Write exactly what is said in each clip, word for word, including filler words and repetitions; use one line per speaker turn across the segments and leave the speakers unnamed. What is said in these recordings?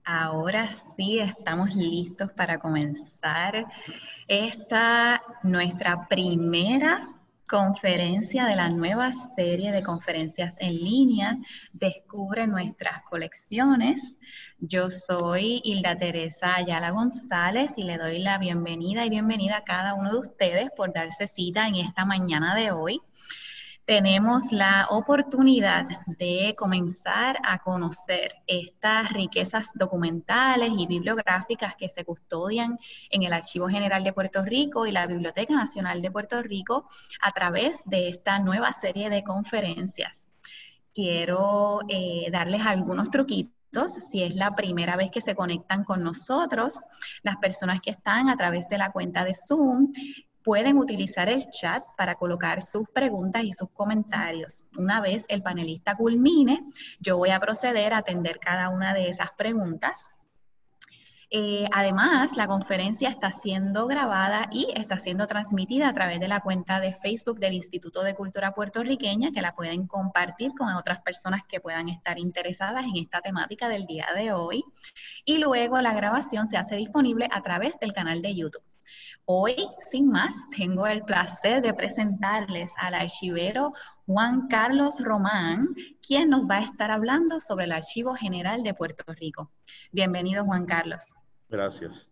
Ahora sí estamos listos para comenzar esta nuestra primera conferencia de la nueva serie de conferencias en línea. Descubre nuestras colecciones. Yo soy Hilda Teresa Ayala González y le doy la bienvenida y bienvenida a cada uno de ustedes por darse cita en esta mañana de hoy. Tenemos la oportunidad de comenzar a conocer estas riquezas documentales y bibliográficas que se custodian en el Archivo General de Puerto Rico y la Biblioteca Nacional de Puerto Rico a través de esta nueva serie de conferencias. Quiero eh, darles algunos truquitos. Si es la primera vez que se conectan con nosotros, las personas que están a través de la cuenta de Zoom pueden utilizar el chat para colocar sus preguntas y sus comentarios. Una vez el panelista culmine, yo voy a proceder a atender cada una de esas preguntas. Eh, además, la conferencia está siendo grabada y está siendo transmitida a través de la cuenta de Facebook del Instituto de Cultura Puertorriqueña, que la pueden compartir con otras personas que puedan estar interesadas en esta temática del día de hoy. Y luego la grabación se hace disponible a través del canal de YouTube. Hoy, sin más, tengo el placer de presentarles al archivero Juan Carlos Román, quien nos va a estar hablando sobre el Archivo General de Puerto Rico. Bienvenido, Juan Carlos.
Gracias.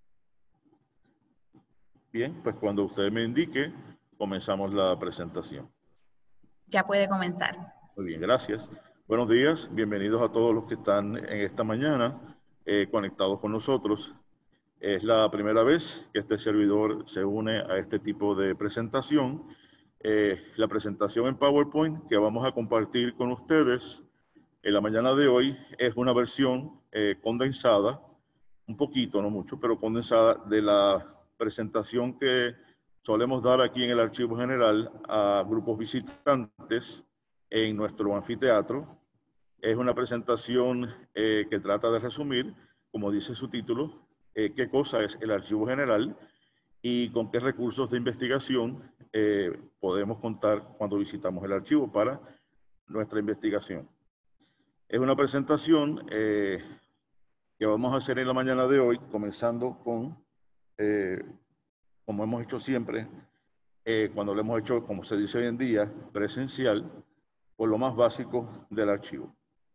Bien, pues cuando usted me indique, comenzamos la presentación.
Ya puede comenzar.
Muy bien, gracias. Buenos días, bienvenidos a todos los que están en esta mañana eh, conectados con nosotros. Es la primera vez que este servidor se une a este tipo de presentación. Eh, la presentación en PowerPoint que vamos a compartir con ustedes en la mañana de hoy es una versión eh, condensada, un poquito, no mucho, pero condensada de la presentación que solemos dar aquí en el Archivo General a grupos visitantes en nuestro anfiteatro. Es una presentación eh, que trata de resumir, como dice su título, Eh, qué cosa es el Archivo General y con qué recursos de investigación eh, podemos contar cuando visitamos el archivo para nuestra investigación. Es una presentación eh, que vamos a hacer en la mañana de hoy, comenzando con, eh, como hemos hecho siempre, eh, cuando lo hemos hecho, como se dice hoy en día, presencial, por lo más básico del archivo.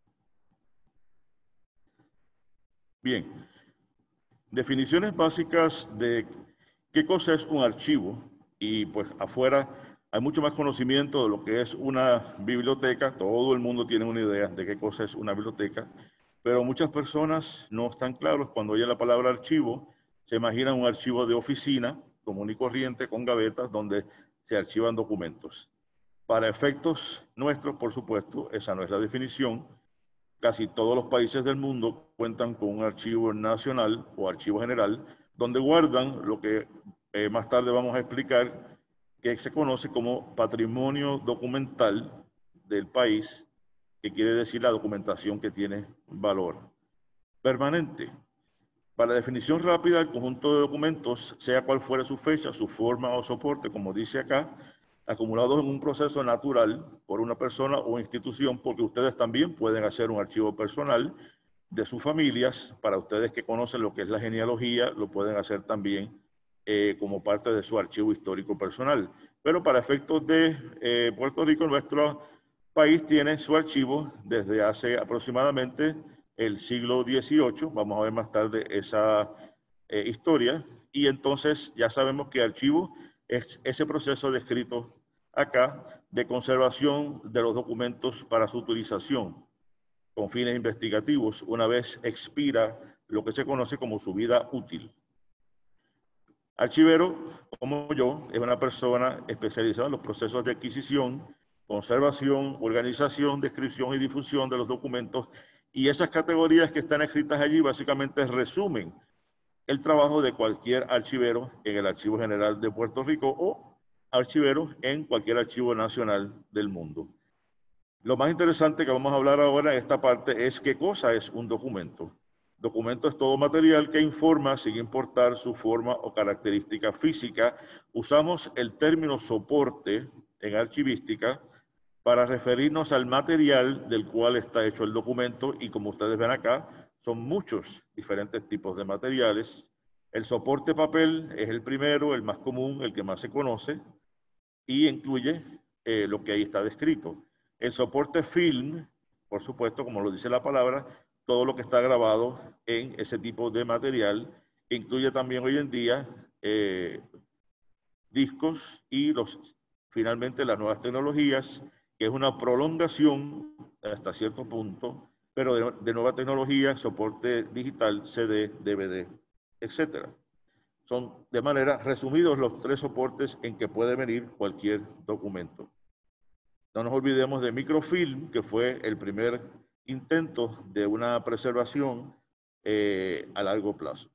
Bien. Definiciones básicas de qué cosa es un archivo, y pues afuera hay mucho más conocimiento de lo que es una biblioteca. Todo el mundo tiene una idea de qué cosa es una biblioteca, pero muchas personas no están claros. Cuando oyen la palabra archivo, se imaginan un archivo de oficina común y corriente con gavetas donde se archivan documentos. Para efectos nuestros, por supuesto, esa no es la definición. Casi todos los países del mundo cuentan con un archivo nacional o archivo general donde guardan lo que eh, más tarde vamos a explicar, que se conoce como patrimonio documental del país, que quiere decir la documentación que tiene valor permanente. Para definición rápida, el conjunto de documentos, sea cual fuera su fecha, su forma o soporte, como dice acá, acumulados en un proceso natural por una persona o institución, porque ustedes también pueden hacer un archivo personal de sus familias. Para ustedes que conocen lo que es la genealogía, lo pueden hacer también eh, como parte de su archivo histórico personal. Pero para efectos de eh, Puerto Rico, nuestro país tiene su archivo desde hace aproximadamente el siglo dieciocho. Vamos a ver más tarde esa eh, historia. Y entonces ya sabemos que archivo es ese proceso descrito acá de conservación de los documentos para su utilización con fines investigativos una vez expira lo que se conoce como su vida útil. Archivero, como yo, es una persona especializada en los procesos de adquisición, conservación, organización, descripción y difusión de los documentos, y esas categorías que están escritas allí básicamente resumen el trabajo de cualquier archivero en el Archivo General de Puerto Rico o archivero en cualquier archivo nacional del mundo. Lo más interesante que vamos a hablar ahora en esta parte es qué cosa es un documento. Documento es todo material que informa sin importar su forma o característica física. Usamos el término soporte en archivística para referirnos al material del cual está hecho el documento, y como ustedes ven acá, son muchos diferentes tipos de materiales. El soporte papel es el primero, el más común, el que más se conoce, y incluye eh, lo que ahí está descrito. El soporte film, por supuesto, como lo dice la palabra, todo lo que está grabado en ese tipo de material, incluye también hoy en día eh, discos y los, finalmente las nuevas tecnologías, que es una prolongación hasta cierto punto, pero de, de nueva tecnología, soporte digital, C D, D V D, etcétera. Son de manera resumidos los tres soportes en que puede venir cualquier documento. No nos olvidemos de microfilm, que fue el primer intento de una preservación eh, a largo plazo.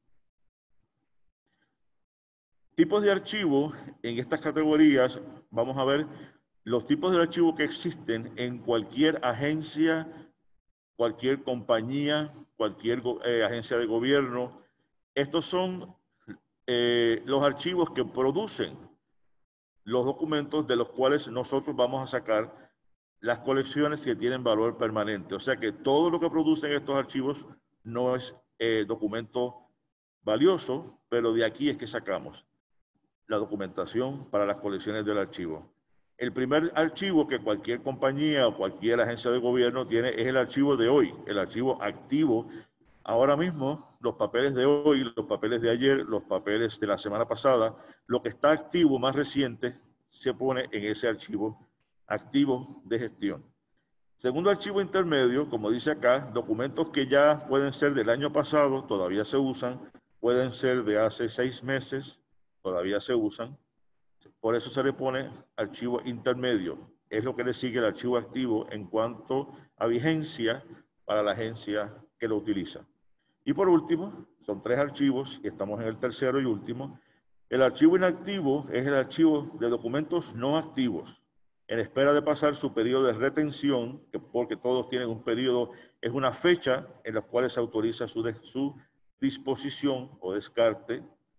Tipos de archivo, en estas categorías vamos a ver los tipos de archivo que existen en cualquier agencia, cualquier compañía, cualquier eh, agencia de gobierno. Estos son eh, los archivos que producen los documentos de los cuales nosotros vamos a sacar las colecciones que tienen valor permanente. O sea que todo lo que producen estos archivos no es eh, documento valioso, pero de aquí es que sacamos la documentación para las colecciones del archivo. El primer archivo que cualquier compañía o cualquier agencia de gobierno tiene es el archivo de hoy, el archivo activo. Ahora mismo, los papeles de hoy, los papeles de ayer, los papeles de la semana pasada, lo que está activo más reciente se pone en ese archivo activo de gestión. Segundo archivo intermedio, como dice acá, documentos que ya pueden ser del año pasado, todavía se usan, pueden ser de hace seis meses, todavía se usan. Por eso se le pone archivo intermedio. Es lo que le sigue el archivo activo en cuanto a vigencia para la agencia que lo utiliza. Y por último, son tres archivos y estamos en el tercero y último. El archivo inactivo es el archivo de documentos no activos, en espera de pasar su periodo de retención, que porque todos tienen un periodo, es una fecha en la cual se autoriza su, de, su disposición o descarte,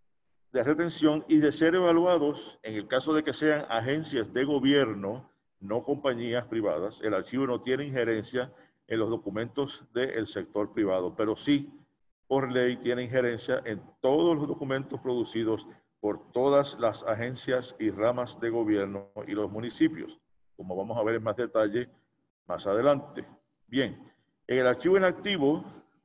de retención y de ser evaluados, en el caso de que sean agencias de gobierno, no compañías privadas. El archivo no tiene injerencia en los documentos del sector privado, pero sí, por ley, tiene injerencia en todos los documentos producidos por todas las agencias y ramas de gobierno y los municipios, como vamos a ver en más detalle más adelante. Bien, en el archivo inactivo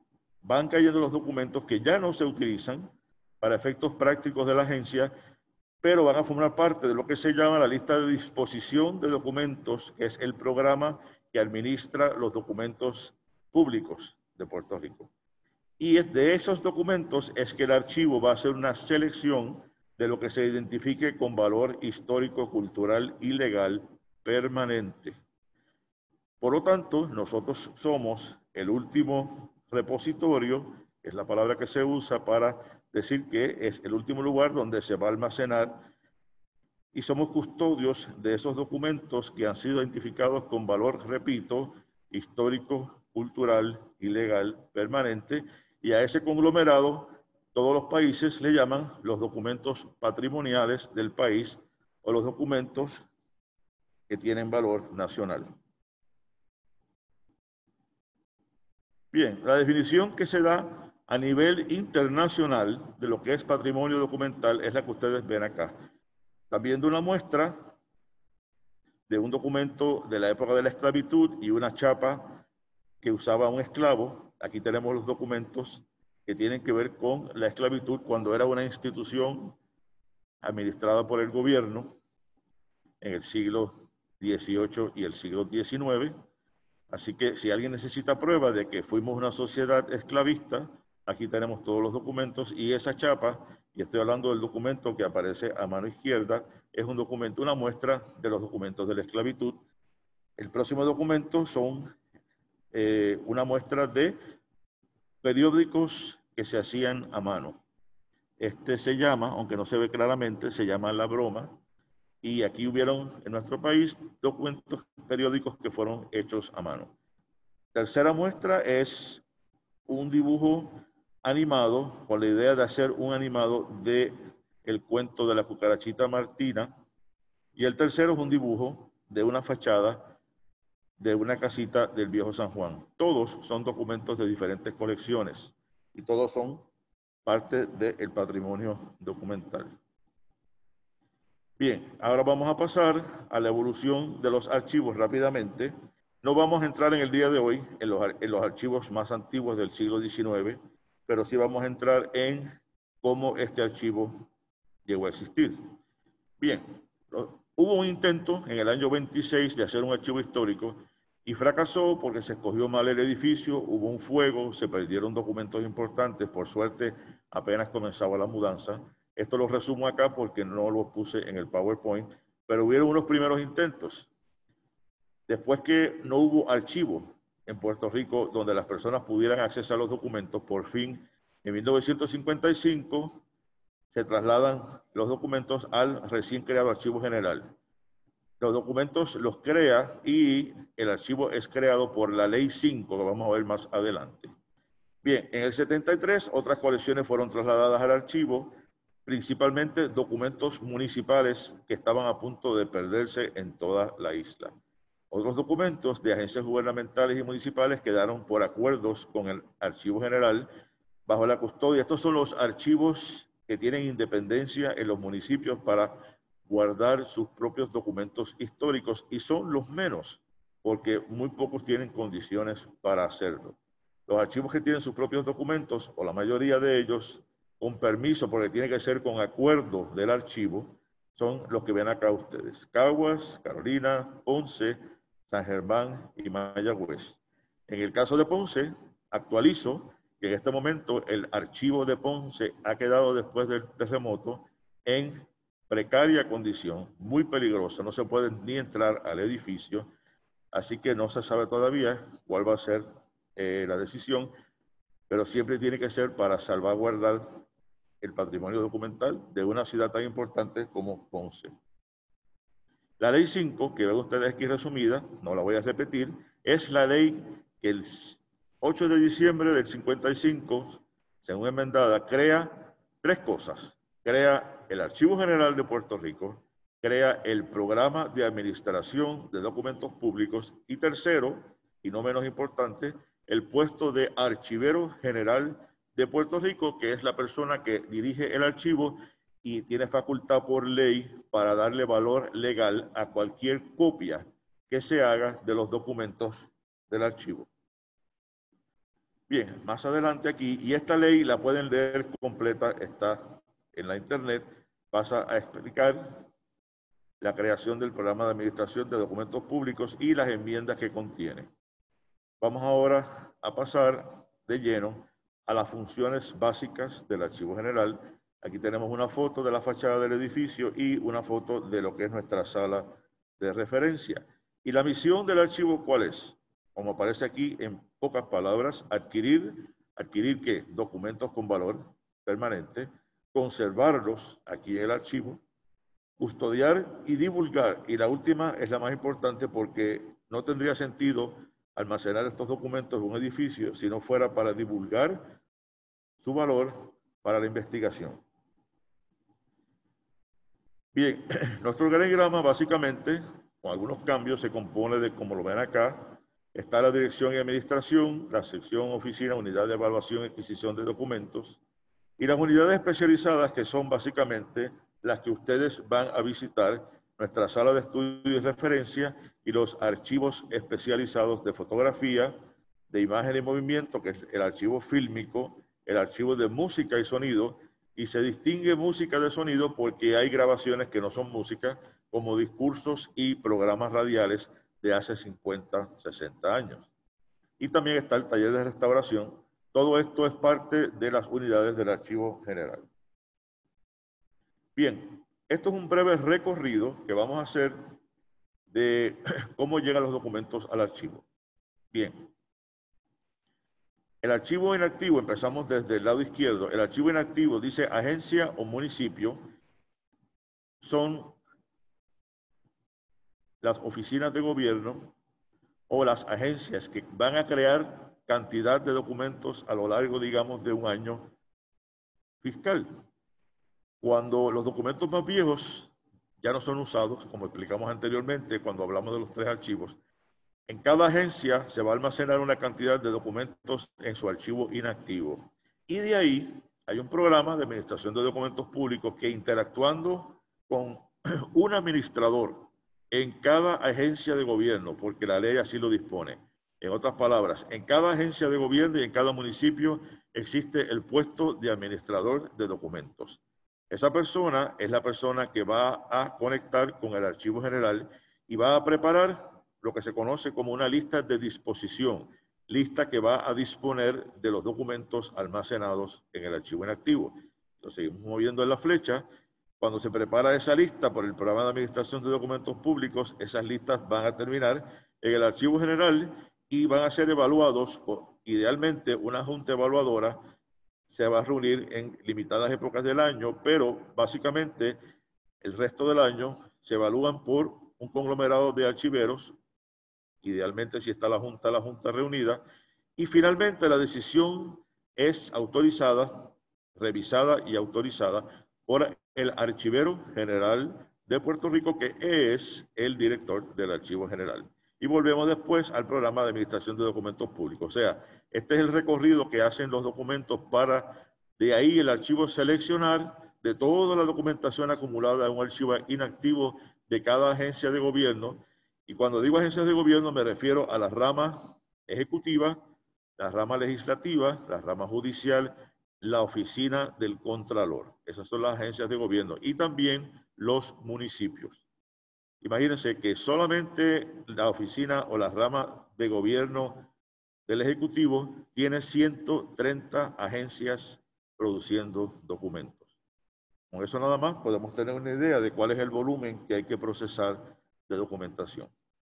van cayendo los documentos que ya no se utilizan para efectos prácticos de la agencia, pero van a formar parte de lo que se llama la lista de disposición de documentos, que es el programa que administra los documentos públicos de Puerto Rico. Y es de esos documentos es que el archivo va a hacer una selección de lo que se identifique con valor histórico, cultural y legal permanente. Por lo tanto, nosotros somos el último repositorio, que es la palabra que se usa para decir que es el último lugar donde se va a almacenar, y somos custodios de esos documentos que han sido identificados con valor, repito, histórico, cultural y legal permanente, y a ese conglomerado todos los países le llaman los documentos patrimoniales del país o los documentos que tienen valor nacional. Bien, la definición que se da a nivel internacional de lo que es patrimonio documental es la que ustedes ven acá. Están viendo una muestra de un documento de la época de la esclavitud y una chapa que usaba un esclavo. Aquí tenemos los documentos que tienen que ver con la esclavitud cuando era una institución administrada por el gobierno en el siglo dieciocho y el siglo diecinueve. Así que si alguien necesita prueba de que fuimos una sociedad esclavista, aquí tenemos todos los documentos y esa chapa, y estoy hablando del documento que aparece a mano izquierda, es un documento, una muestra de los documentos de la esclavitud. El próximo documento son eh, una muestra de periódicos que se hacían a mano. Este se llama, aunque no se ve claramente, se llama La Broma, y aquí hubieron en nuestro país documentos periódicos que fueron hechos a mano. Tercera muestra es un dibujo animado con la idea de hacer un animado de el cuento de la cucarachita Martina, y el tercero es un dibujo de una fachada de una casita del Viejo San Juan. Todos son documentos de diferentes colecciones y todos son parte del patrimonio documental. Bien, ahora vamos a pasar a la evolución de los archivos rápidamente. No vamos a entrar en el día de hoy en los, en los archivos más antiguos del siglo diecinueve, pero sí vamos a entrar en cómo este archivo llegó a existir. Bien, hubo un intento en el año veintiséis de hacer un archivo histórico y fracasó porque se escogió mal el edificio, hubo un fuego, se perdieron documentos importantes, por suerte apenas comenzaba la mudanza. Esto lo resumo acá porque no lo puse en el PowerPoint, pero hubieron unos primeros intentos. Después que no hubo archivo en Puerto Rico donde las personas pudieran acceder a los documentos, por fin, en mil novecientos cincuenta y cinco, se trasladan los documentos al recién creado Archivo General. Los documentos los crea y el archivo es creado por la Ley cinco, que vamos a ver más adelante. Bien, en el setenta y tres otras colecciones fueron trasladadas al archivo, principalmente documentos municipales que estaban a punto de perderse en toda la isla. Otros documentos de agencias gubernamentales y municipales quedaron por acuerdos con el Archivo General bajo la custodia. Estos son los archivos que tienen independencia en los municipios para guardar sus propios documentos históricos y son los menos, porque muy pocos tienen condiciones para hacerlo. Los archivos que tienen sus propios documentos, o la mayoría de ellos, con permiso, porque tiene que ser con acuerdo del archivo, son los que ven acá ustedes: Caguas, Carolina, Ponce, San Germán y Mayagüez. En el caso de Ponce, actualizo que en este momento el archivo de Ponce ha quedado después del terremoto en precaria condición, muy peligrosa, no se puede ni entrar al edificio, así que no se sabe todavía cuál va a ser eh, la decisión, pero siempre tiene que ser para salvaguardar el patrimonio documental de una ciudad tan importante como Ponce. La ley cinco, que ven ustedes aquí resumida, no la voy a repetir, es la ley que el ocho de diciembre del cincuenta y cinco, según enmendada, crea tres cosas. Crea el Archivo General de Puerto Rico, crea el Programa de Administración de Documentos Públicos y tercero, y no menos importante, el puesto de Archivero General de Puerto Rico, que es la persona que dirige el archivo y tiene facultad por ley para darle valor legal a cualquier copia que se haga de los documentos del archivo. Bien, más adelante aquí, y esta ley la pueden leer completa, está en la internet, pasa a explicar la creación del Programa de Administración de Documentos Públicos y las enmiendas que contiene. Vamos ahora a pasar de lleno a las funciones básicas del Archivo General. Aquí tenemos una foto de la fachada del edificio y una foto de lo que es nuestra sala de referencia. ¿Y la misión del archivo cuál es? Como aparece aquí en pocas palabras, adquirir, ¿adquirir qué? Documentos con valor permanente, conservarlos aquí en el archivo, custodiar y divulgar. Y la última es la más importante porque no tendría sentido almacenar estos documentos en un edificio si no fuera para divulgar su valor para la investigación. Bien, nuestro organigrama básicamente, con algunos cambios, se compone de, como lo ven acá, está la dirección y administración, la sección oficina, unidad de evaluación y adquisición de documentos, y las unidades especializadas que son básicamente las que ustedes van a visitar, nuestra sala de estudio y referencia y los archivos especializados de fotografía, de imagen y movimiento, que es el archivo fílmico, el archivo de música y sonido, y se distingue música de sonido porque hay grabaciones que no son música, como discursos y programas radiales de hace cincuenta, sesenta años. Y también está el taller de restauración. Todo esto es parte de las unidades del Archivo General. Bien, esto es un breve recorrido que vamos a hacer de cómo llegan los documentos al archivo. Bien. El archivo inactivo, empezamos desde el lado izquierdo. El archivo inactivo dice agencia o municipio. Son las oficinas de gobierno o las agencias que van a crear cantidad de documentos a lo largo, digamos, de un año fiscal. Cuando los documentos más viejos ya no son usados, como explicamos anteriormente cuando hablamos de los tres archivos, En cada agencia se va a almacenar una cantidad de documentos en su archivo inactivo. Y de ahí hay un programa de administración de documentos públicos que, interactuando con un administrador en cada agencia de gobierno, porque la ley así lo dispone. En otras palabras, en cada agencia de gobierno y en cada municipio existe el puesto de administrador de documentos. Esa persona es la persona que va a conectar con el archivo general y va a preparar lo que se conoce como una lista de disposición, lista que va a disponer de los documentos almacenados en el archivo inactivo. Lo seguimos moviendo en la flecha. Cuando se prepara esa lista por el programa de administración de documentos públicos, esas listas van a terminar en el archivo general y van a ser evaluados por, idealmente, una junta evaluadora. Se va a reunir en limitadas épocas del año, pero básicamente el resto del año se evalúan por un conglomerado de archiveros, idealmente si está la junta, la junta reunida, y finalmente la decisión es autorizada, revisada y autorizada por el archivero general de Puerto Rico, que es el director del archivo general. Y volvemos después al programa de administración de documentos públicos. O sea, este es el recorrido que hacen los documentos para de ahí el archivo seleccionar de toda la documentación acumulada en un archivo inactivo de cada agencia de gobierno. Y cuando digo agencias de gobierno me refiero a la rama ejecutiva, la rama legislativa, la rama judicial, la oficina del Contralor. Esas son las agencias de gobierno y también los municipios. Imagínense que solamente la oficina o la rama de gobierno del Ejecutivo tiene ciento treinta agencias produciendo documentos. Con eso nada más podemos tener una idea de cuál es el volumen que hay que procesar de documentación.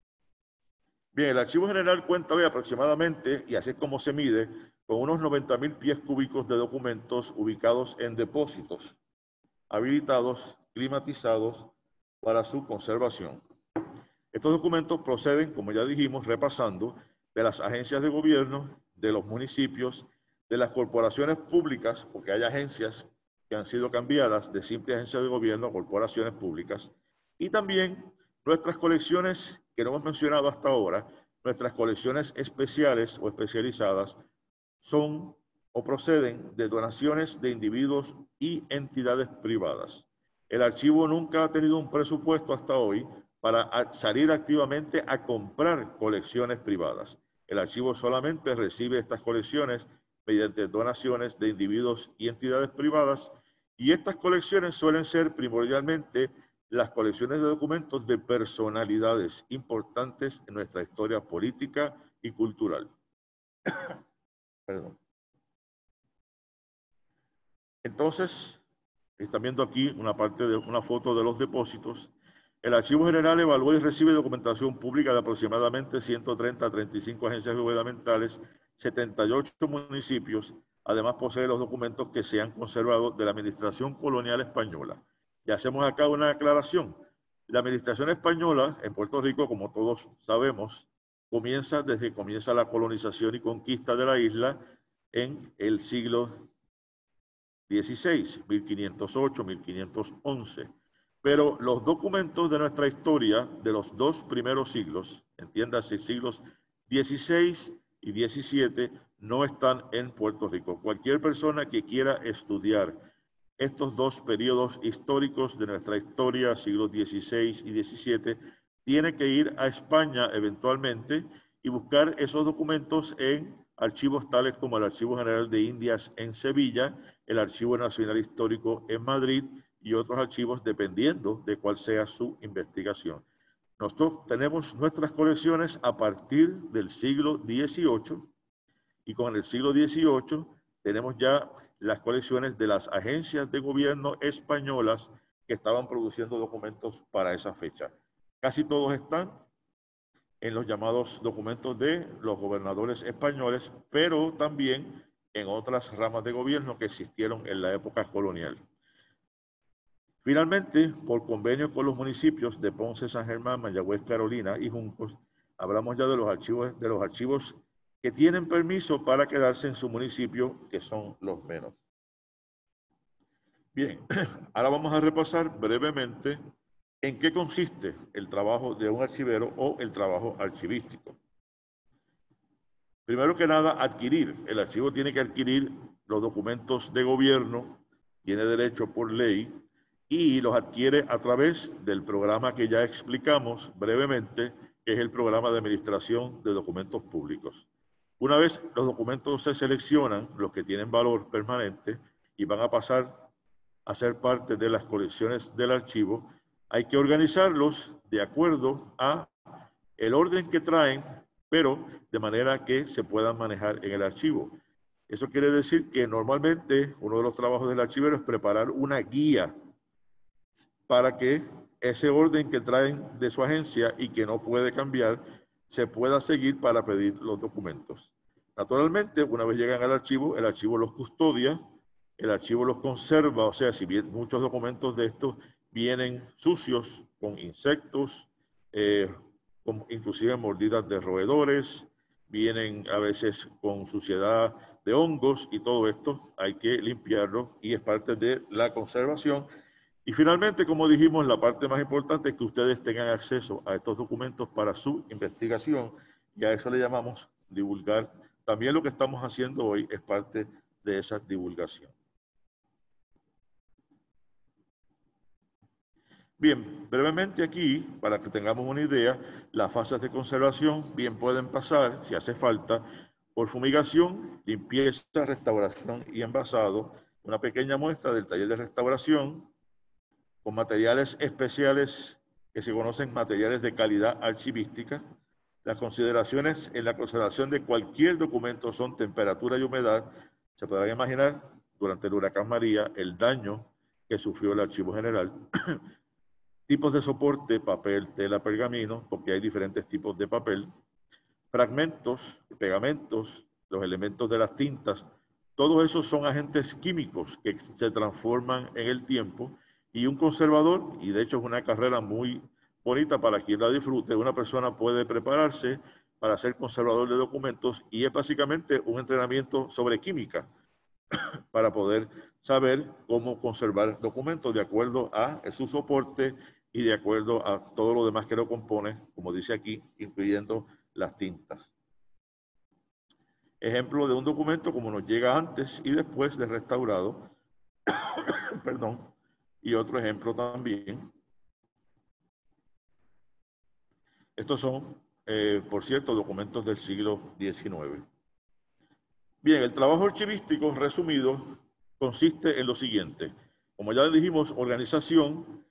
Bien, el archivo general cuenta hoy aproximadamente, y así es como se mide, con unos noventa mil pies cúbicos de documentos ubicados en depósitos, habilitados, climatizados para su conservación. Estos documentos proceden, como ya dijimos, repasando, de las agencias de gobierno, de los municipios, de las corporaciones públicas, porque hay agencias que han sido cambiadas de simple agencia de gobierno a corporaciones públicas, y también nuestras colecciones que no hemos mencionado hasta ahora, nuestras colecciones especiales o especializadas, son o proceden de donaciones de individuos y entidades privadas. El archivo nunca ha tenido un presupuesto hasta hoy para salir activamente a comprar colecciones privadas. El archivo solamente recibe estas colecciones mediante donaciones de individuos y entidades privadas, y estas colecciones suelen ser primordialmente las colecciones de documentos de personalidades importantes en nuestra historia política y cultural. Perdón. Entonces, están viendo aquí una parte de una foto de los depósitos. El Archivo General evalúa y recibe documentación pública de aproximadamente ciento treinta a treinta y cinco agencias gubernamentales, setenta y ocho municipios. Además, posee los documentos que se han conservado de la Administración Colonial Española. Y hacemos acá una aclaración. La Administración Española en Puerto Rico, como todos sabemos, comienza desde que comienza la colonización y conquista de la isla en el siglo dieciséis, mil quinientos ocho, mil quinientos once. Pero los documentos de nuestra historia de los dos primeros siglos, entiéndase siglos dieciséis y diecisiete, no están en Puerto Rico. Cualquier persona que quiera estudiar estos dos periodos históricos de nuestra historia, siglos dieciséis y diecisiete, tiene que ir a España eventualmente y buscar esos documentos en archivos tales como el Archivo General de Indias en Sevilla, el Archivo Nacional Histórico en Madrid y otros archivos dependiendo de cuál sea su investigación. Nosotros tenemos nuestras colecciones a partir del siglo dieciocho y con el siglo dieciocho tenemos ya las colecciones de las agencias de gobierno españolas que estaban produciendo documentos para esa fecha. Casi todos están en los llamados documentos de los gobernadores españoles, pero también en otras ramas de gobierno que existieron en la época colonial. Finalmente, por convenio con los municipios de Ponce, San Germán, Mayagüez, Carolina y Juncos, hablamos ya de los archivos, de los archivos que tienen permiso para quedarse en su municipio, que son los menos. Bien, ahora vamos a repasar brevemente en qué consiste el trabajo de un archivero o el trabajo archivístico. Primero que nada, adquirir. El archivo tiene que adquirir los documentos de gobierno, tiene derecho por ley, y los adquiere a través del programa que ya explicamos brevemente, que es el programa de administración de documentos públicos. Una vez los documentos se seleccionan, los que tienen valor permanente, y van a pasar a ser parte de las colecciones del archivo, hay que organizarlos de acuerdo a el orden que traen, pero de manera que se puedan manejar en el archivo. Eso quiere decir que normalmente uno de los trabajos del archivero es preparar una guía para que ese orden que traen de su agencia y que no puede cambiar, se pueda seguir para pedir los documentos. Naturalmente, una vez llegan al archivo, el archivo los custodia, el archivo los conserva, o sea, si bien muchos documentos de estos vienen sucios, con insectos, eh, con inclusive mordidas de roedores, vienen a veces con suciedad de hongos y todo esto hay que limpiarlo y es parte de la conservación. Y finalmente, como dijimos, la parte más importante es que ustedes tengan acceso a estos documentos para su investigación y a eso le llamamos divulgar. También lo que estamos haciendo hoy es parte de esa divulgación. Bien, brevemente aquí, para que tengamos una idea, las fases de conservación bien pueden pasar, si hace falta, por fumigación, limpieza, restauración y envasado, una pequeña muestra del taller de restauración, con materiales especiales que se conocen materiales de calidad archivística. Las consideraciones en la conservación de cualquier documento son temperatura y humedad. Se podrán imaginar durante el huracán María el daño que sufrió el archivo general. Tipos de soporte, papel, tela, pergamino, porque hay diferentes tipos de papel. Fragmentos, pegamentos, los elementos de las tintas, todos esos son agentes químicos que se transforman en el tiempo y un conservador, y de hecho es una carrera muy bonita para quien la disfrute, una persona puede prepararse para ser conservador de documentos y es básicamente un entrenamiento sobre química para poder saber cómo conservar documentos de acuerdo a su soporte y de acuerdo a todo lo demás que lo compone, como dice aquí, incluyendo las tintas. Ejemplo de un documento como nos llega antes y después de restaurado. Perdón. Y otro ejemplo también. Estos son, eh, por cierto, documentos del siglo diecinueve. Bien, el trabajo archivístico resumido consiste en lo siguiente. Como ya dijimos, organización.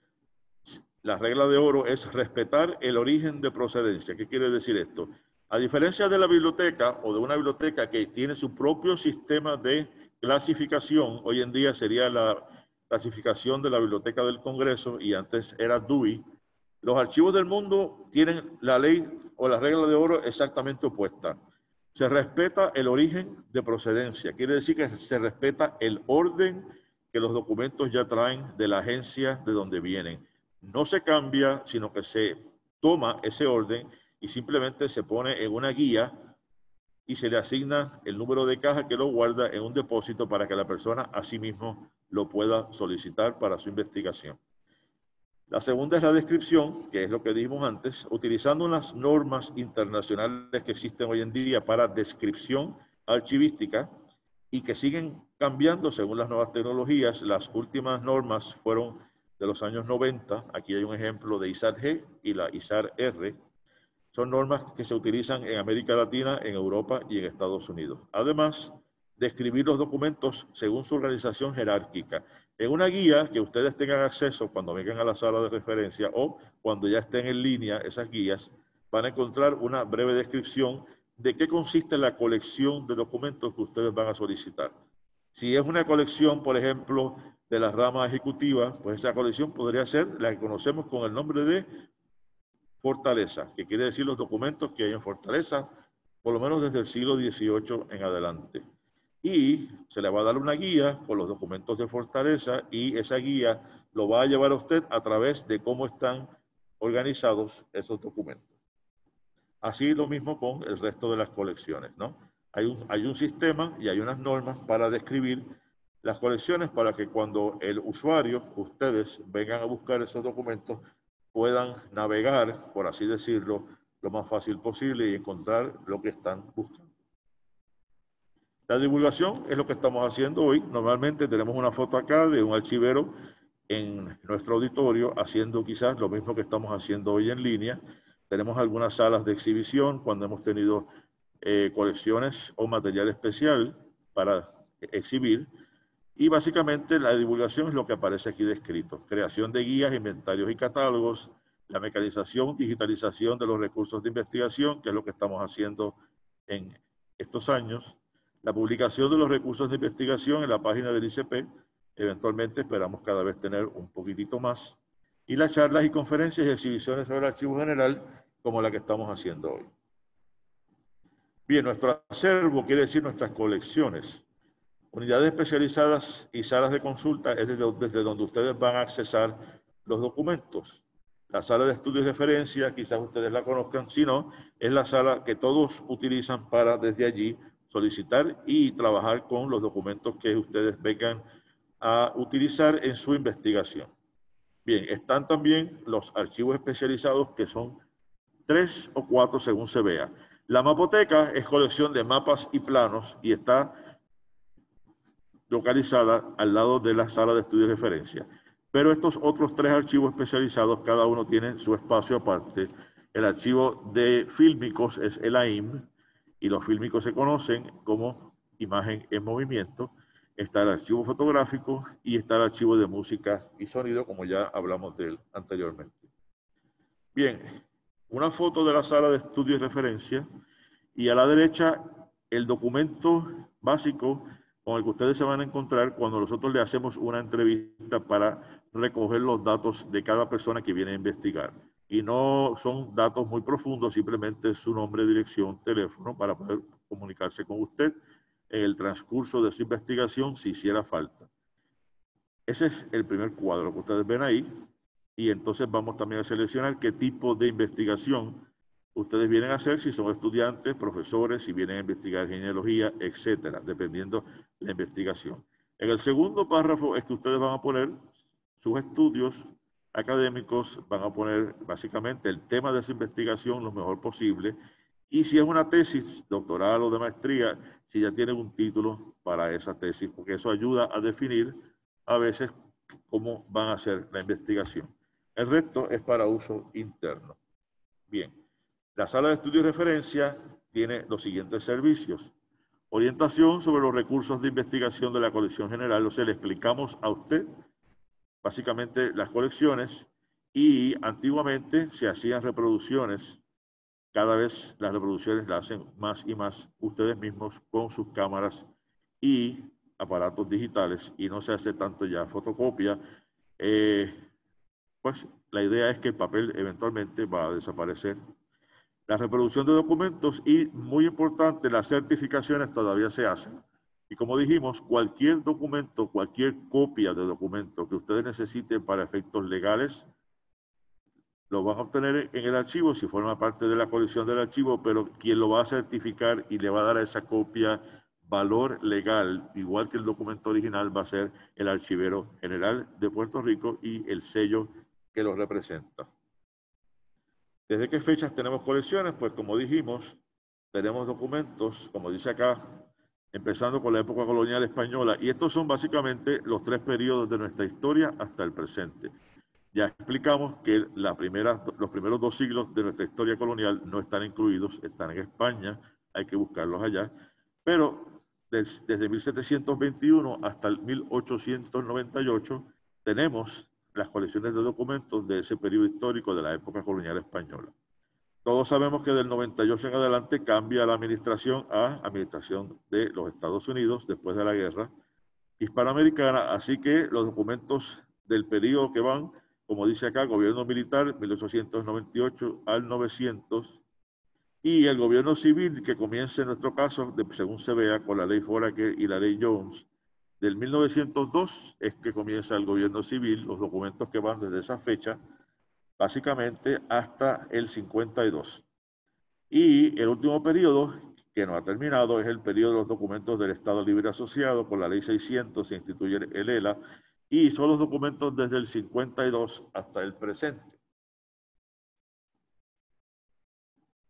La regla de oro es respetar el origen de procedencia. ¿Qué quiere decir esto? A diferencia de la biblioteca o de una biblioteca que tiene su propio sistema de clasificación, hoy en día sería la clasificación de la Biblioteca del Congreso y antes era D U I, los archivos del mundo tienen la ley o la regla de oro exactamente opuesta. Se respeta el origen de procedencia. Quiere decir que se respeta el orden que los documentos ya traen de la agencia de donde vienen. No se cambia, sino que se toma ese orden y simplemente se pone en una guía y se le asigna el número de caja que lo guarda en un depósito para que la persona a sí mismo lo pueda solicitar para su investigación. La segunda es la descripción, que es lo que dijimos antes, utilizando unas normas internacionales que existen hoy en día para descripción archivística y que siguen cambiando según las nuevas tecnologías. Las últimas normas fueron de los años noventa. Aquí hay un ejemplo de I S A R G y la I S A R R. Son normas que se utilizan en América Latina, en Europa y en Estados Unidos. Además, describir los documentos según su organización jerárquica. En una guía que ustedes tengan acceso cuando vengan a la sala de referencia o cuando ya estén en línea esas guías, van a encontrar una breve descripción de qué consiste la colección de documentos que ustedes van a solicitar. Si es una colección, por ejemplo, de la rama ejecutiva, pues esa colección podría ser la que conocemos con el nombre de Fortaleza, que quiere decir los documentos que hay en Fortaleza, por lo menos desde el siglo dieciocho en adelante. Y se le va a dar una guía con los documentos de Fortaleza y esa guía lo va a llevar a usted a través de cómo están organizados esos documentos. Así lo mismo con el resto de las colecciones, ¿no? Hay un, hay un sistema y hay unas normas para describir las colecciones para que cuando el usuario, ustedes, vengan a buscar esos documentos, puedan navegar, por así decirlo, lo más fácil posible y encontrar lo que están buscando. La divulgación es lo que estamos haciendo hoy. Normalmente tenemos una foto acá de un archivero en nuestro auditorio haciendo quizás lo mismo que estamos haciendo hoy en línea. Tenemos algunas salas de exhibición cuando hemos tenido eh, colecciones o material especial para exhibir. Y básicamente la divulgación es lo que aparece aquí descrito. Creación de guías, inventarios y catálogos, la mecanización, digitalización de los recursos de investigación, que es lo que estamos haciendo en estos años, la publicación de los recursos de investigación en la página del I C P, eventualmente esperamos cada vez tener un poquitito más, y las charlas y conferencias y exhibiciones sobre el archivo general, como la que estamos haciendo hoy. Bien, nuestro acervo quiere decir nuestras colecciones. Unidades especializadas y salas de consulta es desde, desde donde ustedes van a accesar los documentos. La sala de estudio y referencia, quizás ustedes la conozcan, si no, es la sala que todos utilizan para desde allí solicitar y trabajar con los documentos que ustedes vengan a utilizar en su investigación. Bien, están también los archivos especializados que son tres o cuatro según se vea. La mapoteca es colección de mapas y planos y está localizada al lado de la sala de estudio y referencia. Pero estos otros tres archivos especializados, cada uno tiene su espacio aparte. El archivo de fílmicos es el A I M, y los fílmicos se conocen como imagen en movimiento. Está el archivo fotográfico y está el archivo de música y sonido, como ya hablamos de él anteriormente. Bien, una foto de la sala de estudio y referencia, y a la derecha el documento básico con el que ustedes se van a encontrar cuando nosotros le hacemos una entrevista para recoger los datos de cada persona que viene a investigar. Y no son datos muy profundos, simplemente su nombre, dirección, teléfono, para poder comunicarse con usted en el transcurso de su investigación si hiciera falta. Ese es el primer cuadro que ustedes ven ahí. Y entonces vamos también a seleccionar qué tipo de investigación ustedes vienen a hacer, si son estudiantes, profesores, si vienen a investigar genealogía, etcétera, dependiendo de la investigación. En el segundo párrafo es que ustedes van a poner sus estudios académicos, van a poner básicamente el tema de esa investigación lo mejor posible, y si es una tesis doctoral o de maestría, si ya tienen un título para esa tesis, porque eso ayuda a definir a veces cómo van a hacer la investigación. El resto es para uso interno. Bien. La sala de estudio y referencia tiene los siguientes servicios. Orientación sobre los recursos de investigación de la colección general. O sea, le explicamos a usted básicamente las colecciones, y antiguamente se hacían reproducciones. Cada vez las reproducciones las hacen más y más ustedes mismos con sus cámaras y aparatos digitales, y no se hace tanto ya fotocopia. Eh, pues la idea es que el papel eventualmente va a desaparecer. La reproducción de documentos y, muy importante, las certificaciones todavía se hacen. Y como dijimos, cualquier documento, cualquier copia de documento que ustedes necesiten para efectos legales, lo van a obtener en el archivo si forma parte de la colección del archivo, pero quien lo va a certificar y le va a dar a esa copia valor legal, igual que el documento original, va a ser el Archivero General de Puerto Rico y el sello que lo representa. ¿Desde qué fechas tenemos colecciones? Pues como dijimos, tenemos documentos, como dice acá, empezando con la época colonial española, y estos son básicamente los tres periodos de nuestra historia hasta el presente. Ya explicamos que la primera, los primeros dos siglos de nuestra historia colonial no están incluidos, están en España, hay que buscarlos allá, pero des, desde mil setecientos veintiuno hasta el mil ochocientos noventa y ocho tenemos las colecciones de documentos de ese periodo histórico de la época colonial española. Todos sabemos que del noventa y ocho en adelante cambia la administración a administración de los Estados Unidos después de la guerra hispanoamericana, así que los documentos del periodo que van, como dice acá, gobierno militar, mil ochocientos noventa y ocho al novecientos, y el gobierno civil que comienza en nuestro caso, de, según se vea, con la ley Foraker y la ley Jones, del mil novecientos dos es que comienza el gobierno civil, los documentos que van desde esa fecha, básicamente hasta el cincuenta y dos. Y el último periodo, que no ha terminado, es el periodo de los documentos del Estado Libre Asociado. Con la ley seiscientos se instituye el E L A, y son los documentos desde el cincuenta y dos hasta el presente.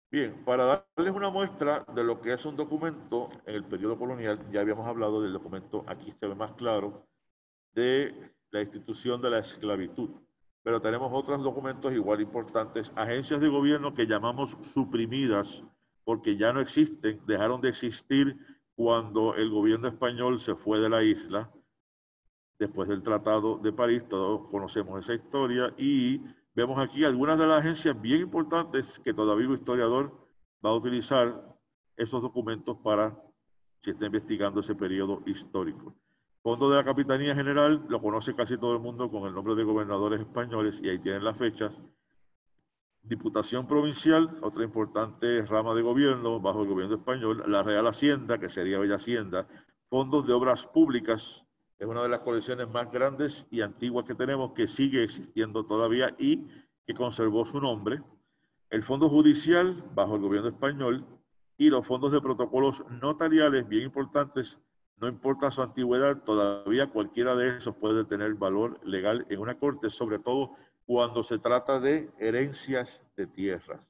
Bien, para darles una muestra de lo que es un documento en el periodo colonial, ya habíamos hablado del documento, aquí se ve más claro, de la institución de la esclavitud. Pero tenemos otros documentos igual importantes, agencias de gobierno que llamamos suprimidas, porque ya no existen, dejaron de existir cuando el gobierno español se fue de la isla, después del Tratado de París, todos conocemos esa historia, y vemos aquí algunas de las agencias bien importantes que todavía un historiador va a utilizar esos documentos para, si está investigando ese periodo histórico. Fondo de la Capitanía General, lo conoce casi todo el mundo con el nombre de gobernadores españoles, y ahí tienen las fechas. Diputación Provincial, otra importante rama de gobierno bajo el gobierno español. La Real Hacienda, que sería Bella Hacienda. Fondos de Obras Públicas, es una de las colecciones más grandes y antiguas que tenemos, que sigue existiendo todavía y que conservó su nombre. El Fondo Judicial, bajo el gobierno español, y los fondos de protocolos notariales, bien importantes, no importa su antigüedad, todavía cualquiera de esos puede tener valor legal en una corte, sobre todo cuando se trata de herencias de tierras.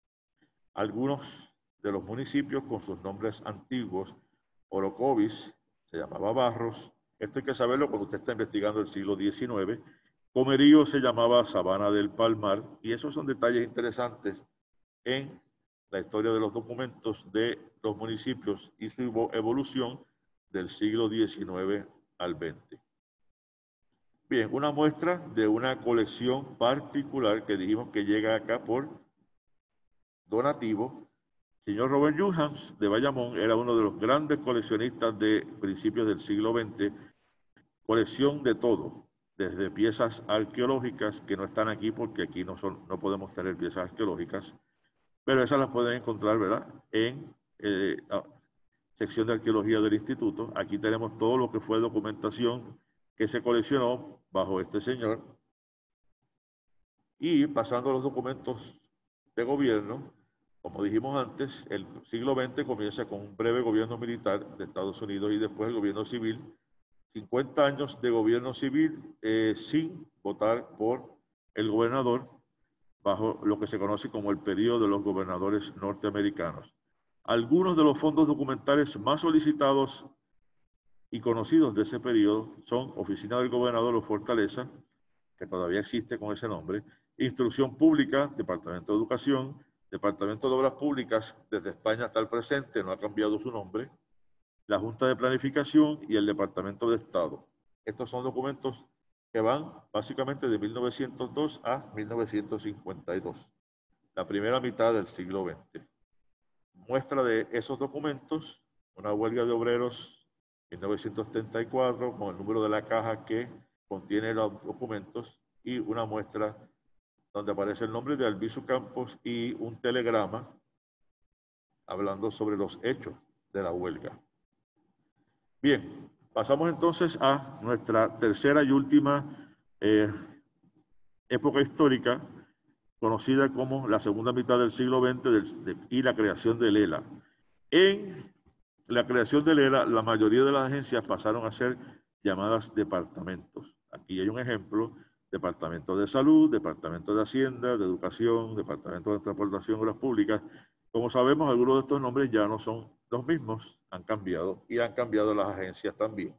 Algunos de los municipios con sus nombres antiguos, Orocovis, se llamaba Barros, esto hay que saberlo cuando usted está investigando el siglo diecinueve, Comerío se llamaba Sabana del Palmar, y esos son detalles interesantes en la historia de los documentos de los municipios y su evolución del siglo diecinueve al veinte. Bien, una muestra de una colección particular que dijimos que llega acá por donativo. El señor Robert Junghans de Bayamón era uno de los grandes coleccionistas de principios del siglo veinte, colección de todo, desde piezas arqueológicas que no están aquí porque aquí no, son, no podemos tener piezas arqueológicas, pero esas las pueden encontrar, ¿verdad?, en eh, la sección de arqueología del instituto. Aquí tenemos todo lo que fue documentación que se coleccionó bajo este señor. Y pasando a los documentos de gobierno, como dijimos antes, el siglo veinte comienza con un breve gobierno militar de Estados Unidos y después el gobierno civil. cincuenta años de gobierno civil eh, sin votar por el gobernador, bajo lo que se conoce como el periodo de los gobernadores norteamericanos. Algunos de los fondos documentales más solicitados y conocidos de ese periodo son Oficina del Gobernador o Fortaleza, que todavía existe con ese nombre, Instrucción Pública, Departamento de Educación, Departamento de Obras Públicas, desde España hasta el presente, no ha cambiado su nombre, la Junta de Planificación y el Departamento de Estado. Estos son documentos que van básicamente de mil novecientos dos a mil novecientos cincuenta y dos, la primera mitad del siglo veinte. Muestra de esos documentos, una huelga de obreros en mil novecientos setenta y cuatro con el número de la caja que contiene los documentos y una muestra donde aparece el nombre de Albizu Campos y un telegrama hablando sobre los hechos de la huelga. Bien, pasamos entonces a nuestra tercera y última eh, época histórica, conocida como la segunda mitad del siglo veinte del, de, y la creación del E L A. En la creación del E L A, la mayoría de las agencias pasaron a ser llamadas departamentos. Aquí hay un ejemplo: Departamento de Salud, Departamento de Hacienda, de Educación, Departamento de Transportación y Obras Públicas. Como sabemos, algunos de estos nombres ya no son los mismos, han cambiado y han cambiado las agencias también.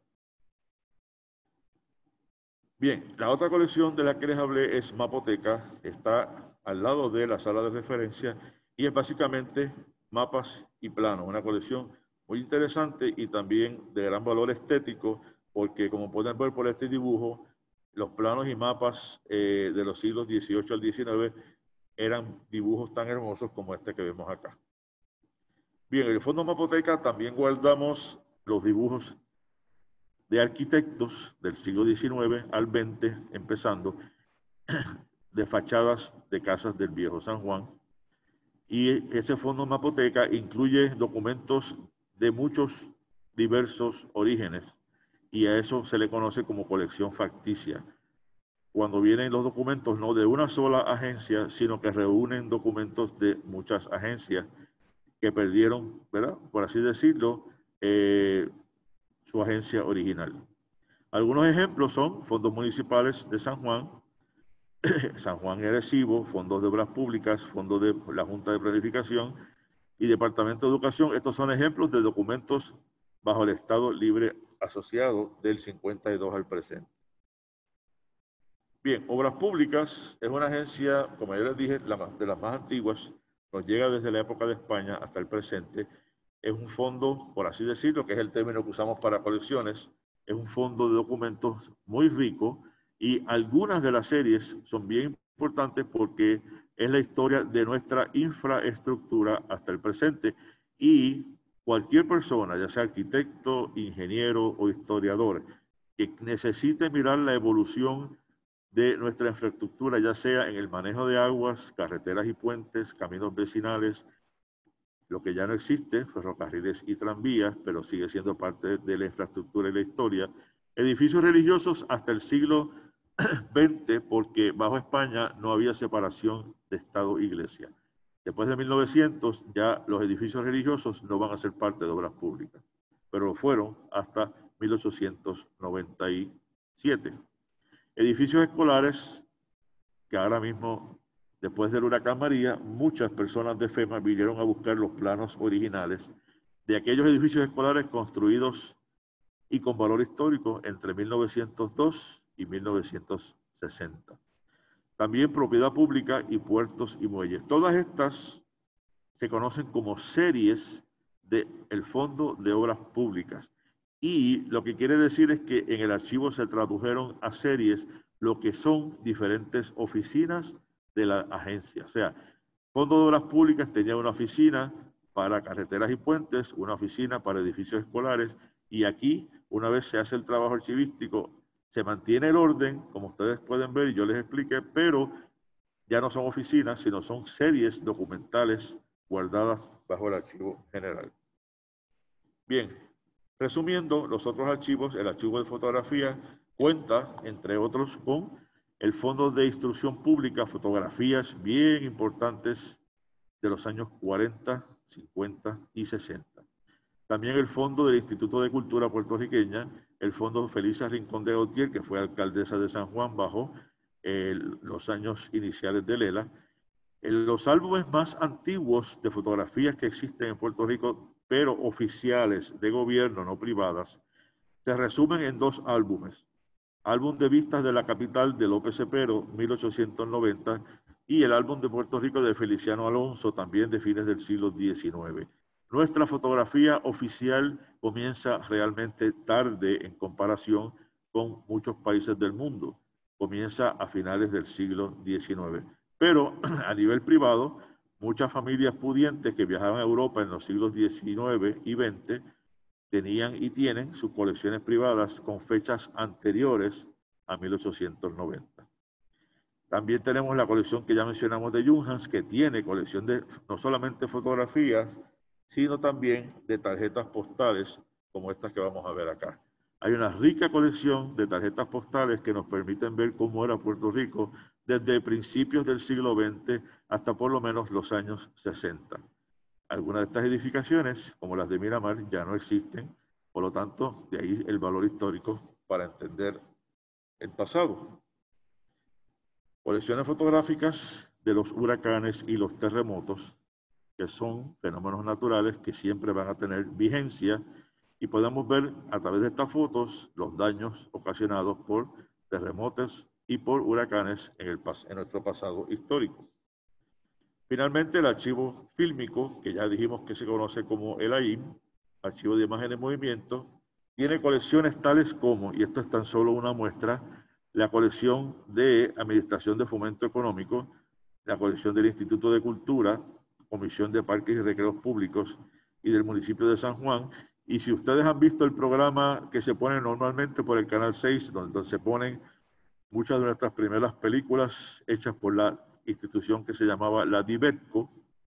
Bien, la otra colección de la que les hablé es Mapoteca, está al lado de la sala de referencia y es básicamente mapas y planos, una colección muy interesante y también de gran valor estético, porque como pueden ver por este dibujo, los planos y mapas eh, de los siglos dieciocho al diecinueve eran dibujos tan hermosos como este que vemos acá. Bien, en el Fondo Mapoteca también guardamos los dibujos de arquitectos del siglo diecinueve al veinte, empezando de fachadas de casas del Viejo San Juan. Y ese Fondo Mapoteca incluye documentos de muchos diversos orígenes y a eso se le conoce como colección facticia. Cuando vienen los documentos no de una sola agencia, sino que reúnen documentos de muchas agencias que perdieron, ¿verdad?, por así decirlo, eh, su agencia original. Algunos ejemplos son fondos municipales de San Juan, San Juan y Arecibo, fondos de obras públicas, fondos de la Junta de Planificación y Departamento de Educación. Estos son ejemplos de documentos bajo el Estado Libre Asociado del cincuenta y dos al presente. Bien, Obras Públicas es una agencia, como ya les dije, la más, de las más antiguas, nos llega desde la época de España hasta el presente. Es un fondo, por así decirlo, que es el término que usamos para colecciones, es un fondo de documentos muy rico y algunas de las series son bien importantes porque es la historia de nuestra infraestructura hasta el presente y cualquier persona, ya sea arquitecto, ingeniero o historiador, que necesite mirar la evolución de nuestra infraestructura, ya sea en el manejo de aguas, carreteras y puentes, caminos vecinales, lo que ya no existe, ferrocarriles y tranvías, pero sigue siendo parte de la infraestructura y la historia, edificios religiosos hasta el siglo veinte, porque bajo España no había separación de Estado e Iglesia. Después de mil novecientos ya los edificios religiosos no van a ser parte de obras públicas, pero lo fueron hasta mil ochocientos noventa y siete. Edificios escolares que ahora mismo, después del huracán María, muchas personas de FEMA vinieron a buscar los planos originales de aquellos edificios escolares construidos y con valor histórico entre mil novecientos dos y mil novecientos sesenta. También propiedad pública y puertos y muelles. Todas estas se conocen como series del Fondo de Obras Públicas. Y lo que quiere decir es que en el archivo se tradujeron a series lo que son diferentes oficinas de la agencia. O sea, Fondo de Obras Públicas tenía una oficina para carreteras y puentes, una oficina para edificios escolares, y aquí, una vez se hace el trabajo archivístico, se mantiene el orden, como ustedes pueden ver y yo les expliqué, pero ya no son oficinas, sino son series documentales guardadas bajo el archivo general. Bien, resumiendo, los otros archivos, el archivo de fotografía cuenta, entre otros, con el Fondo de Instrucción Pública, fotografías bien importantes de los años cuarenta, cincuenta y sesenta. También el Fondo del Instituto de Cultura Puertorriqueña, el Fondo Felisa Rincón de Gautier, que fue alcaldesa de San Juan bajo eh, los años iniciales de Lela. En los álbumes más antiguos de fotografías que existen en Puerto Rico, pero oficiales de gobierno, no privadas, se resumen en dos álbumes. Álbum de vistas de la capital de López Cepero, mil ochocientos noventa, y el álbum de Puerto Rico de Feliciano Alonso, también de fines del siglo diecinueve. Nuestra fotografía oficial comienza realmente tarde en comparación con muchos países del mundo. Comienza a finales del siglo diecinueve. Pero a nivel privado, muchas familias pudientes que viajaban a Europa en los siglos diecinueve y veinte tenían y tienen sus colecciones privadas con fechas anteriores a mil ochocientos noventa. También tenemos la colección que ya mencionamos de Junghans, que tiene colección de no solamente fotografías, sino también de tarjetas postales, como estas que vamos a ver acá. Hay una rica colección de tarjetas postales que nos permiten ver cómo era Puerto Rico desde principios del siglo veinte hasta por lo menos los años sesenta. Algunas de estas edificaciones, como las de Miramar, ya no existen, por lo tanto, de ahí el valor histórico para entender el pasado. Colecciones fotográficas de los huracanes y los terremotos, que son fenómenos naturales que siempre van a tener vigencia, y podemos ver a través de estas fotos los daños ocasionados por terremotos y por huracanes en, el, en nuestro pasado histórico. Finalmente, el archivo fílmico, que ya dijimos que se conoce como el A I M, Archivo de Imagen en Movimiento, tiene colecciones tales como, y esto es tan solo una muestra, la colección de Administración de Fomento Económico, la colección del Instituto de Cultura, Comisión de Parques y Recreos Públicos y del municipio de San Juan. Y si ustedes han visto el programa que se pone normalmente por el Canal seis, donde, donde se ponen muchas de nuestras primeras películas hechas por la institución que se llamaba la DIVETCO,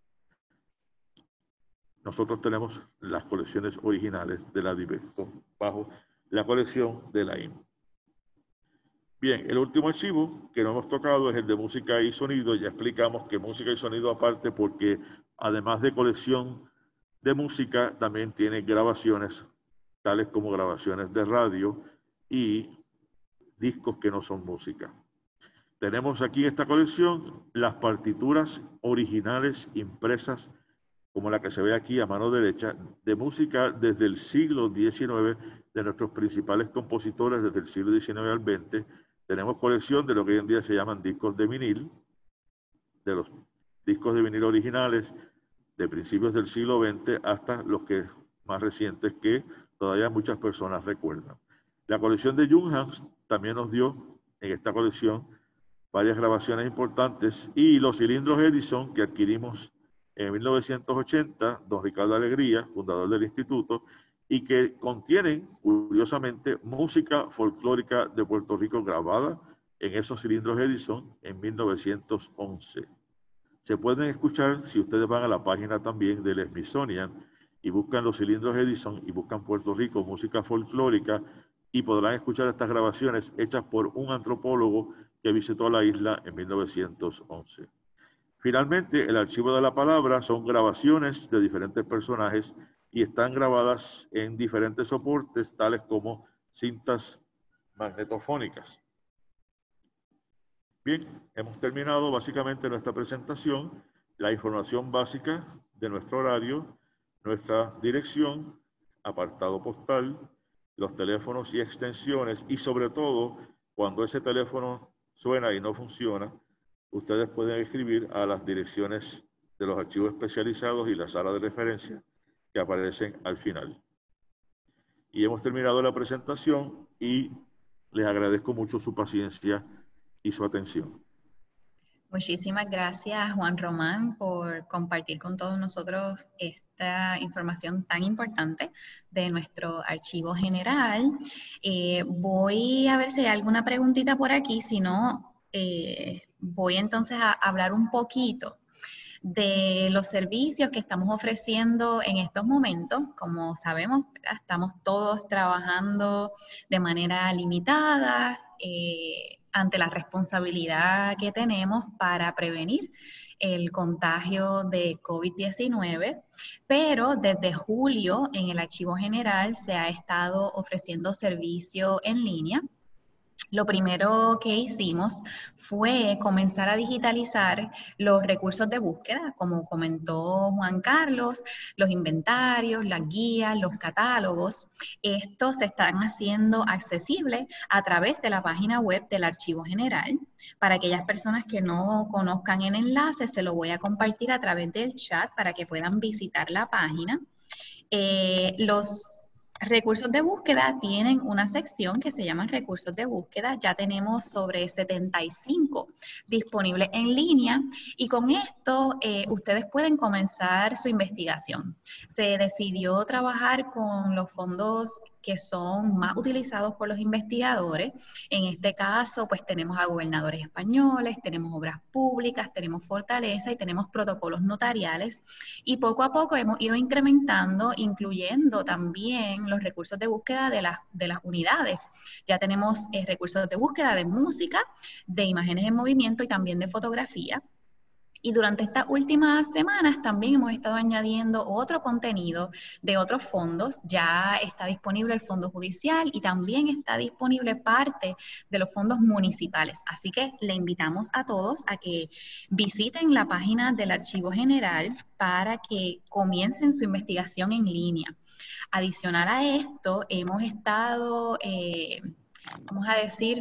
nosotros tenemos las colecciones originales de la DIVETCO bajo la colección de la I M. Bien, el último archivo que no hemos tocado es el de música y sonido. Ya explicamos que música y sonido aparte porque además de colección de música también tiene grabaciones, tales como grabaciones de radio y discos que no son música. Tenemos aquí en esta colección las partituras originales impresas, como la que se ve aquí a mano derecha, de música desde el siglo diecinueve, de nuestros principales compositores desde el siglo diecinueve al veinte. Tenemos colección de lo que hoy en día se llaman discos de vinil, de los discos de vinil originales de principios del siglo veinte hasta los que más recientes que todavía muchas personas recuerdan. La colección de Junghans también nos dio en esta colección varias grabaciones importantes, y los cilindros Edison que adquirimos en mil novecientos ochenta, don Ricardo Alegría, fundador del instituto, y que contienen, curiosamente, música folclórica de Puerto Rico grabada en esos cilindros Edison en mil novecientos once. Se pueden escuchar si ustedes van a la página también del Smithsonian y buscan los cilindros Edison y buscan Puerto Rico, música folclórica, y podrán escuchar estas grabaciones hechas por un antropólogo que visitó la isla en mil novecientos once. Finalmente, el archivo de la palabra son grabaciones de diferentes personajes y están grabadas en diferentes soportes, tales como cintas magnetofónicas. Bien, hemos terminado básicamente nuestra presentación, la información básica de nuestro horario, nuestra dirección, apartado postal, los teléfonos y extensiones, y sobre todo, cuando ese teléfono suena y no funciona, ustedes pueden escribir a las direcciones de los archivos especializados y la sala de referencia que aparecen al final. Y hemos terminado la presentación y les agradezco mucho su paciencia y su atención.
Muchísimas gracias, Juan Román, por compartir con todos nosotros esta información tan importante de nuestro archivo general. Eh, voy a ver si hay alguna preguntita por aquí, si no, eh, voy entonces a hablar un poquito de los servicios que estamos ofreciendo en estos momentos. Como sabemos, estamos todos trabajando de manera limitada, eh, ante la responsabilidad que tenemos para prevenir el contagio de COVID diecinueve, pero desde julio en el Archivo General se ha estado ofreciendo servicio en línea. Lo primero que hicimos fue comenzar a digitalizar los recursos de búsqueda, como comentó Juan Carlos, los inventarios, las guías, los catálogos. Estos se están haciendo accesibles a través de la página web del Archivo General. Para aquellas personas que no conozcan el enlace, se lo voy a compartir a través del chat para que puedan visitar la página. Eh, los recursos de búsqueda tienen una sección que se llama recursos de búsqueda. Ya tenemos sobre setenta y cinco disponibles en línea, y con esto eh, ustedes pueden comenzar su investigación. Se decidió trabajar con los fondos que son más utilizados por los investigadores. En este caso, pues tenemos a gobernadores españoles, tenemos obras públicas, tenemos fortaleza y tenemos protocolos notariales. Y poco a poco hemos ido incrementando, incluyendo también los recursos de búsqueda de las, de las unidades. Ya tenemos eh, recursos de búsqueda de música, de imágenes en movimiento y también de fotografía. Y durante estas últimas semanas también hemos estado añadiendo otro contenido de otros fondos. Ya está disponible el fondo judicial y también está disponible parte de los fondos municipales. Así que le invitamos a todos a que visiten la página del Archivo General para que comiencen su investigación en línea. Adicional a esto, hemos estado, eh, vamos a decir,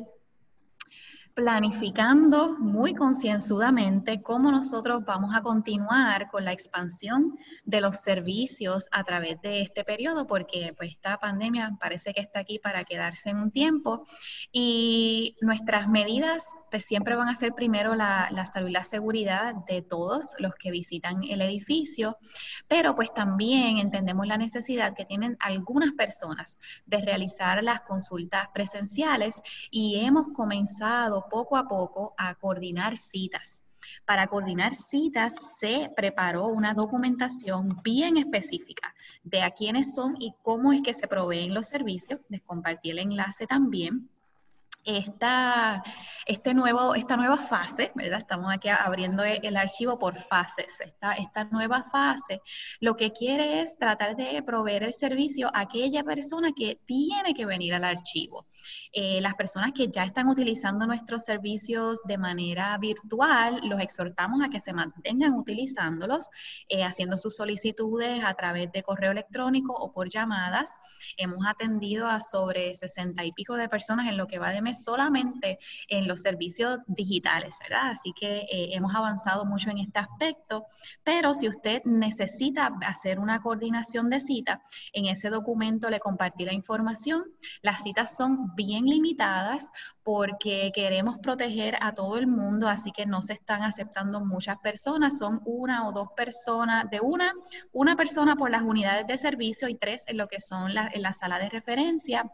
planificando muy concienzudamente cómo nosotros vamos a continuar con la expansión de los servicios a través de este periodo, porque pues esta pandemia parece que está aquí para quedarse en un tiempo, y nuestras medidas pues siempre van a ser primero la, la salud y la seguridad de todos los que visitan el edificio, pero pues también entendemos la necesidad que tienen algunas personas de realizar las consultas presenciales, y hemos comenzado poco a poco a coordinar citas. Para coordinar citas se preparó una documentación bien específica de a quiénes son y cómo es que se proveen los servicios. Les compartí el enlace también. Esta, este nuevo, esta nueva fase, ¿verdad? Estamos aquí abriendo el archivo por fases. Esta, esta nueva fase lo que quiere es tratar de proveer el servicio a aquella persona que tiene que venir al archivo. Eh, las personas que ya están utilizando nuestros servicios de manera virtual, los exhortamos a que se mantengan utilizándolos, eh, haciendo sus solicitudes a través de correo electrónico o por llamadas. Hemos atendido a sobre sesenta y pico de personas en lo que va de mes solamente en los servicios digitales, ¿verdad? Así que eh, hemos avanzado mucho en este aspecto, pero si usted necesita hacer una coordinación de cita, en ese documento le compartí la información. Las citas son bien limitadas porque queremos proteger a todo el mundo, así que no se están aceptando muchas personas, son una o dos personas, de una, una persona por las unidades de servicio y tres en lo que son la, en la sala de referencia,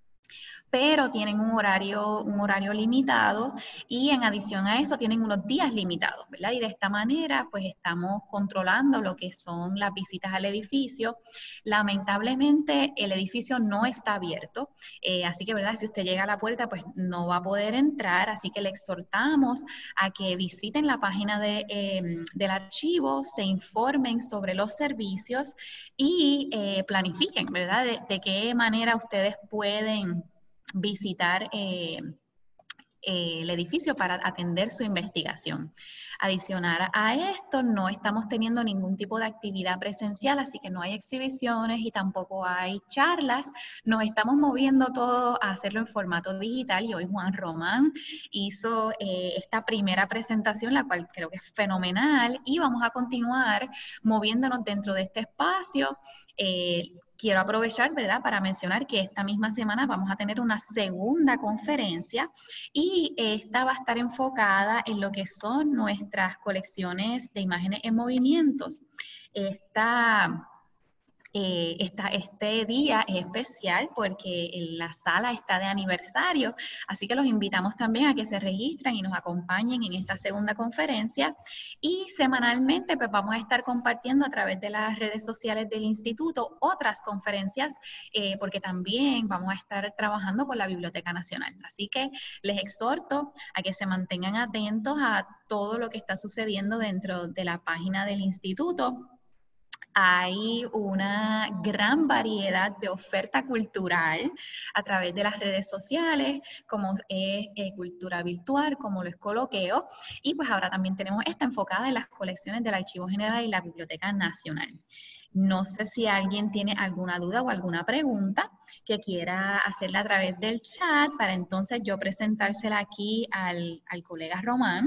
pero tienen un horario, un horario limitado y en adición a eso tienen unos días limitados, ¿verdad? Y de esta manera pues estamos controlando lo que son las visitas al edificio. Lamentablemente el edificio no está abierto, eh, así que, ¿verdad? Si usted llega a la puerta pues no va a poder entrar, así que le exhortamos a que visiten la página de, eh, del archivo, se informen sobre los servicios y eh, planifiquen, ¿verdad? De, de qué manera ustedes pueden visitar eh, eh, el edificio para atender su investigación. Adicional a esto, no estamos teniendo ningún tipo de actividad presencial, así que no hay exhibiciones y tampoco hay charlas. Nos estamos moviendo todo a hacerlo en formato digital y hoy Juan Román hizo eh, esta primera presentación, la cual creo que es fenomenal, y vamos a continuar moviéndonos dentro de este espacio. Eh, Quiero aprovechar, ¿verdad?, para mencionar que esta misma semana vamos a tener una segunda conferencia y esta va a estar enfocada en lo que son nuestras colecciones de imágenes en movimientos. Esta... Eh, esta, este día es especial porque la sala está de aniversario, así que los invitamos también a que se registren y nos acompañen en esta segunda conferencia. Y semanalmente pues vamos a estar compartiendo a través de las redes sociales del instituto otras conferencias, eh, porque también vamos a estar trabajando con la Biblioteca Nacional. Así que les exhorto a que se mantengan atentos a todo lo que está sucediendo dentro de la página del instituto. Hay una gran variedad de oferta cultural a través de las redes sociales, como es eh, cultura virtual, como lo es Coloqueo, y pues ahora también tenemos esta enfocada en las colecciones del Archivo General y la Biblioteca Nacional. No sé si alguien tiene alguna duda o alguna pregunta que quiera hacerla a través del chat, para entonces yo presentársela aquí al, al colega Román.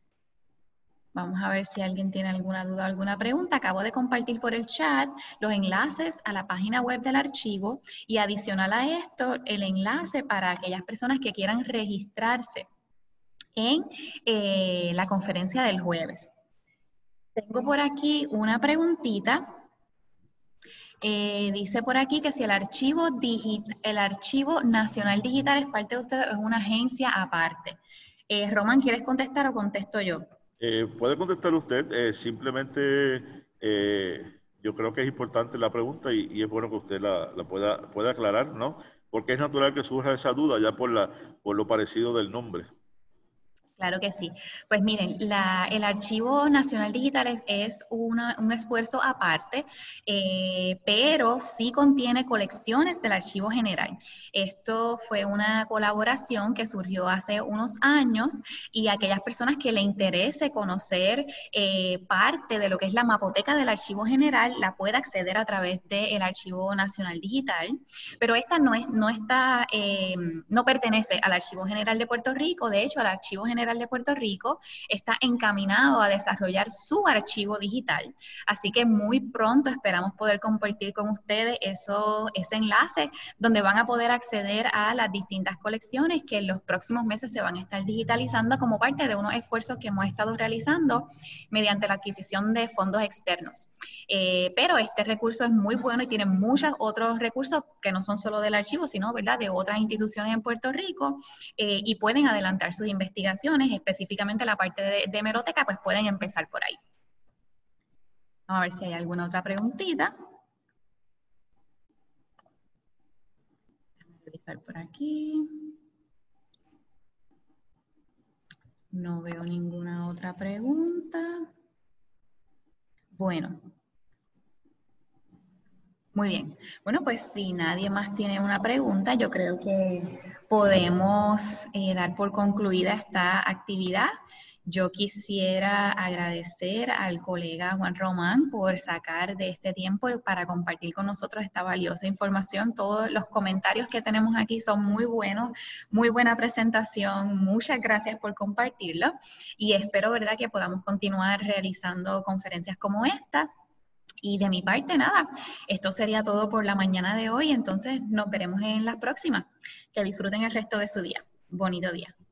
Vamos a ver si alguien tiene alguna duda o alguna pregunta. Acabo de compartir por el chat los enlaces a la página web del archivo y adicional a esto, el enlace para aquellas personas que quieran registrarse en eh, la conferencia del jueves. Tengo por aquí una preguntita. Eh, dice por aquí que si el archivo, el archivo nacional digital es parte de usted, es una agencia aparte. Eh, Román, ¿quieres contestar o contesto yo?
Eh, puede contestar usted, eh, simplemente eh, yo creo que es importante la pregunta y, y es bueno que usted la, la pueda, pueda aclarar, ¿no? Porque es natural que surja esa duda ya por, la, por lo parecido del nombre.
Claro que sí. Pues miren, la, el Archivo Nacional Digital es, es una, un esfuerzo aparte, eh, pero sí contiene colecciones del Archivo General. Esto fue una colaboración que surgió hace unos años y a aquellas personas que le interese conocer eh, parte de lo que es la mapoteca del Archivo General, la puede acceder a través del Archivo Nacional Digital, pero esta no, es, no, está, eh, no pertenece al Archivo General de Puerto Rico. De hecho, al Archivo General de Puerto Rico está encaminado a desarrollar su archivo digital, así que muy pronto esperamos poder compartir con ustedes eso, ese enlace donde van a poder acceder a las distintas colecciones que en los próximos meses se van a estar digitalizando como parte de unos esfuerzos que hemos estado realizando mediante la adquisición de fondos externos. Eh, pero este recurso es muy bueno y tiene muchos otros recursos que no son solo del archivo, sino, ¿verdad?, de otras instituciones en Puerto Rico, eh, y pueden adelantar sus investigaciones, específicamente la parte de, de hemeroteca, pues pueden empezar por ahí. Vamos a ver si hay alguna otra preguntita. Déjame revisar por aquí. No veo ninguna otra pregunta. Bueno. Muy bien. Bueno, pues si nadie más tiene una pregunta, yo creo que podemos eh, dar por concluida esta actividad. Yo quisiera agradecer al colega Juan Román por sacar de este tiempo para compartir con nosotros esta valiosa información. Todos los comentarios que tenemos aquí son muy buenos, muy buena presentación. Muchas gracias por compartirlo y espero, ¿verdad?, que podamos continuar realizando conferencias como esta. Y de mi parte, nada, esto sería todo por la mañana de hoy, entonces nos veremos en las próximas. Que disfruten el resto de su día. Bonito día.